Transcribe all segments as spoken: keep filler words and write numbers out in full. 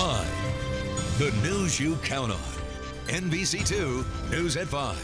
Live, the news you count on. N B C two News at five.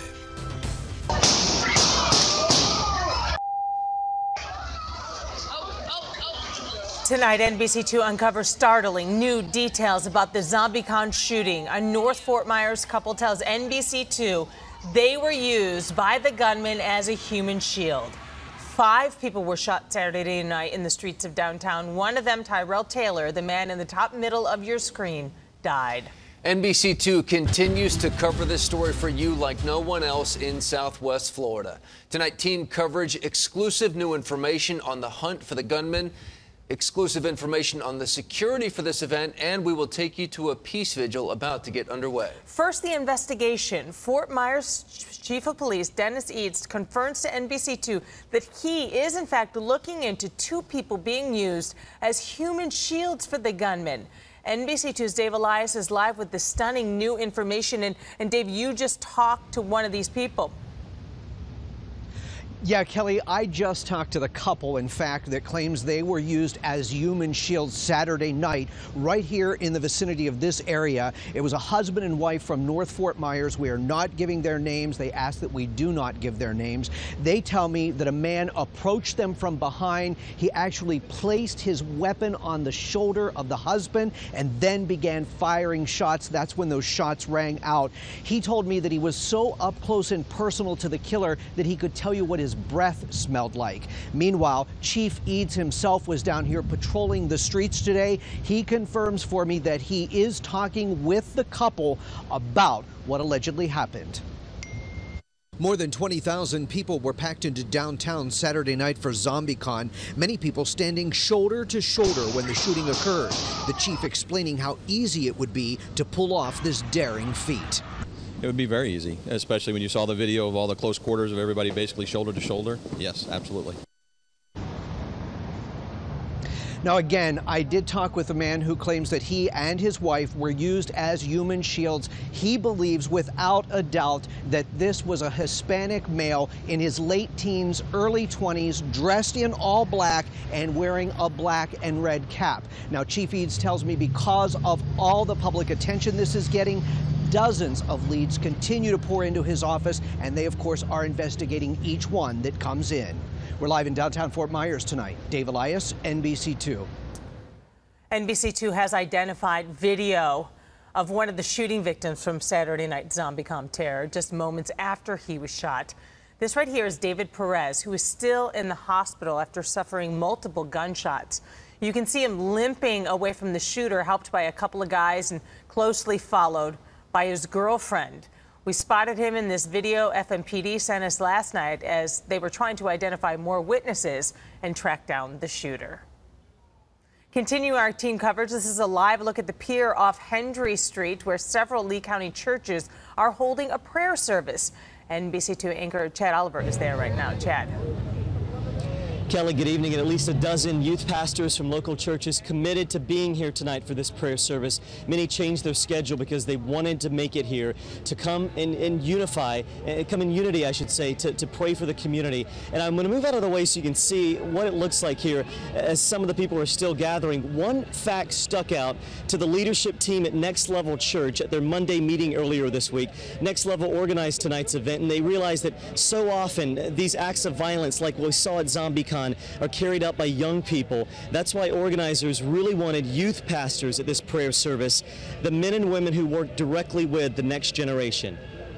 Tonight, N B C two uncovers startling new details about the ZombiCon shooting. A North Fort Myers couple tells N B C two they were used by the gunman as a human shield. Five people were shot Saturday night in the streets of downtown. One of them, Tyrell Taylor, the man in the top middle of your screen, died. N B C two continues to cover this story for you like no one else in Southwest Florida. Tonight, team coverage, exclusive new information on the hunt for the gunman, exclusive information on the security for this event, and we will take you to a peace vigil about to get underway. First, the investigation. Fort Myers Chief of Police Dennis Eads confirms to N B C two that he is, in fact, looking into two people being used as human shields for the gunman. N B C two's Dave Elias is live with the stunning new information. And, and Dave, you just talked to one of these people. Yeah, Kelly, I just talked to the couple, in fact, that claims they were used as human shields Saturday night right here in the vicinity of this area. It was a husband and wife from North Fort Myers. We are not giving their names. They ask that we do not give their names. They tell me that a man approached them from behind. He actually placed his weapon on the shoulder of the husband and then began firing shots. That's when those shots rang out. He told me that he was so up close and personal to the killer that he could tell you what his breath smelled like. Meanwhile, Chief Eads himself was down here patrolling the streets today. He confirms for me that he is talking with the couple about what allegedly happened. More than twenty thousand people were packed into downtown Saturday night for ZombiCon, many people standing shoulder to shoulder when the shooting occurred. The chief explaining how easy it would be to pull off this daring feat. It would be very easy, especially when you saw the video of all the close quarters of everybody basically shoulder to shoulder. Yes, absolutely. Now, again, I did talk with a man who claims that he and his wife were used as human shields. He believes without a doubt that this was a Hispanic male in his late teens, early twenties, dressed in all black and wearing a black and red cap. Now, Chief Eads tells me because of all the public attention this is getting, dozens of leads continue to pour into his office, and they, of course, are investigating each one that comes in. We're live in downtown Fort Myers tonight. Dave Elias, N B C two. N B C two has identified video of one of the shooting victims from Saturday night ZombiCon terror just moments after he was shot. This right here is David Perez, who is still in the hospital after suffering multiple gunshots. You can see him limping away from the shooter, helped by a couple of guys and closely followed by his girlfriend. We spotted him in this video F M P D sent us last night as they were trying to identify more witnesses and track down the shooter. Continue our team coverage. This is a live look at the pier off Hendry Street, where several Lee County churches are holding a prayer service. N B C two anchor Chad Oliver is there right now. Chad. Kelly, good evening. And at least a dozen youth pastors from local churches committed to being here tonight for this prayer service. Many changed their schedule because they wanted to make it here to come and, and unify, uh, come in unity, I should say, to, to pray for the community. And I'm going to move out of the way so you can see what it looks like here as some of the people are still gathering. One fact stuck out to the leadership team at Next Level Church at their Monday meeting earlier this week. Next Level organized tonight's event, and they realized that so often these acts of violence, like we saw at ZombiCon, are carried out by young people. That's why organizers really wanted youth pastors at this prayer service, the men and women who work directly with the next generation.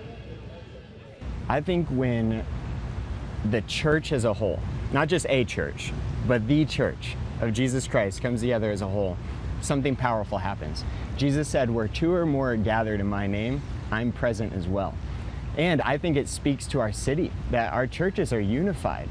I think when the church as a whole, not just a church, but the church of Jesus Christ comes together as a whole, something powerful happens. Jesus said, where two or more are gathered in my name, I'm present as well. And I think it speaks to our city that our churches are unified.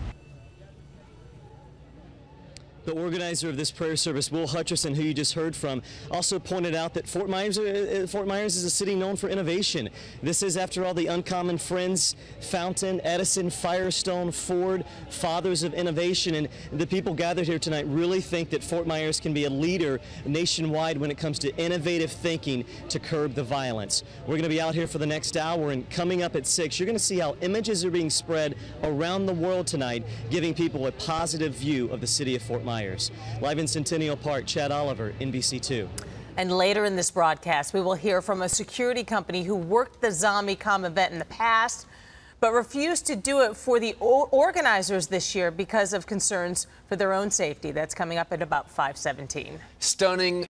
The organizer of this prayer service, Will Hutcherson, who you just heard from, also pointed out that Fort Myers, uh, Fort Myers is a city known for innovation. This is, after all, the Uncommon Friends, Fountain, Edison, Firestone, Ford, fathers of innovation. And the people gathered here tonight really think that Fort Myers can be a leader nationwide when it comes to innovative thinking to curb the violence. We're going to be out here for the next hour, and coming up at six, you're going to see how images are being spread around the world tonight, giving people a positive view of the city of Fort Myers. Live in Centennial Park, Chad Oliver, N B C two. And later in this broadcast, we will hear from a security company who worked the ZombiCon event in the past, but refused to do it for the organizers this year because of concerns for their own safety. That's coming up at about five seventeen. Stunning